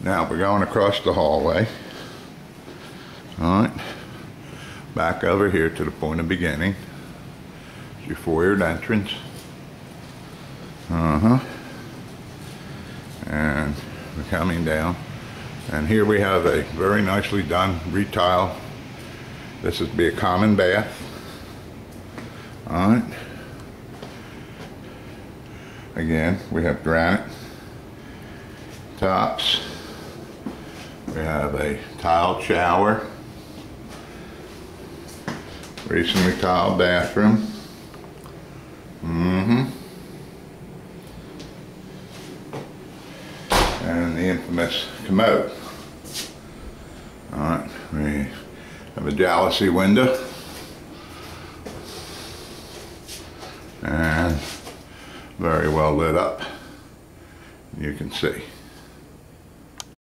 Now we're going across the hallway. All right, back over here to the point of beginning. It's your foyered entrance. And we're coming down. And here we have a very nicely done retile. This would be a common bath. All right. Again, we have granite tops. We have a tiled shower. Recently tiled bathroom. And the infamous commode. Alright, we have a jalousie window. And very well lit up. You can see.